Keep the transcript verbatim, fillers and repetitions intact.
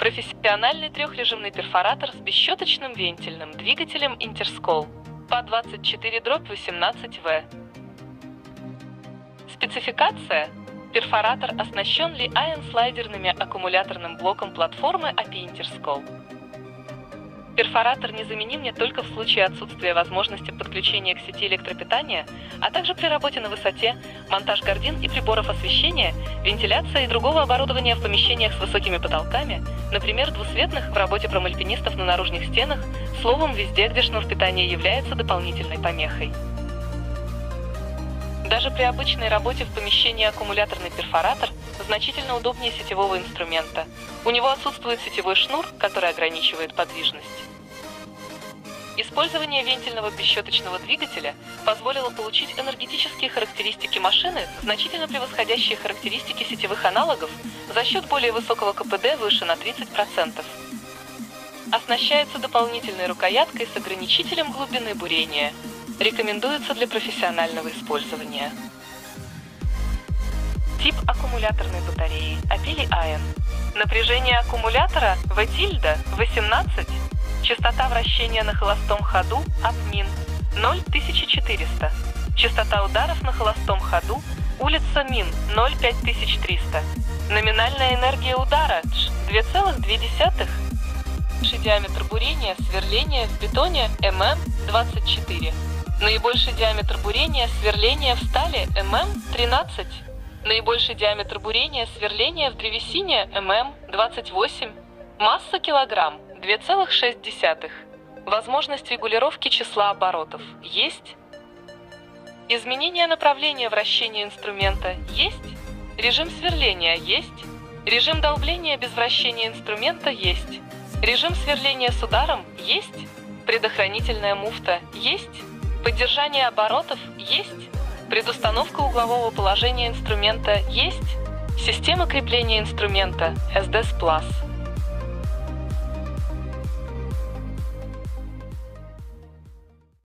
Профессиональный трехрежимный перфоратор с бесщеточным вентильным двигателем Интерскол по двадцать четыре восемнадцать вэ. Спецификация. Перфоратор оснащен Li-ion слайдерными аккумуляторным блоком платформы эй пи ай Интерскол. Перфоратор незаменим не только в случае отсутствия возможности подключения к сети электропитания, а также при работе на высоте, монтаж гордин и приборов освещения, вентиляции и другого оборудования в помещениях с высокими потолками, например, двусветных в работе промальпинистов на наружных стенах, словом, везде, где шнур питания является дополнительной помехой. Даже при обычной работе в помещении аккумуляторный перфоратор значительно удобнее сетевого инструмента. У него отсутствует сетевой шнур, который ограничивает подвижность. Использование вентильного бесщеточного двигателя позволило получить энергетические характеристики машины, значительно превосходящие характеристики сетевых аналогов, за счет более высокого ка пэ дэ выше на тридцать процентов. Оснащается дополнительной рукояткой с ограничителем глубины бурения. Рекомендуется для профессионального использования. Тип аккумуляторной батареи Li-ion. Напряжение аккумулятора V-тильда восемнадцать. Частота вращения на холостом ходу АП-мин ноль тысяч четыреста. Частота ударов на холостом ходу улица мин ноль пять тысяч триста. Номинальная энергия удара две целых две десятых. Диаметр бурения сверления в бетоне эм эм двадцать четыре. Наибольший диаметр бурения сверления в стали эм эм тринадцать. Наибольший диаметр бурения сверления в древесине эм эм двадцать восемь. Масса килограмм две целых шесть десятых. Возможность регулировки числа оборотов есть. Изменение направления вращения инструмента есть. Режим сверления есть. Режим долбления без вращения инструмента есть. Режим сверления с ударом есть. Предохранительная муфта есть. Поддержание оборотов есть. Предустановка углового положения инструмента есть. Система крепления инструмента эс ди эс плюс.